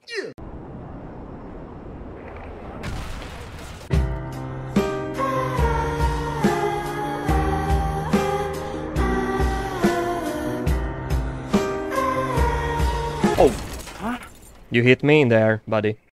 Oh, huh? You hit me in there, buddy.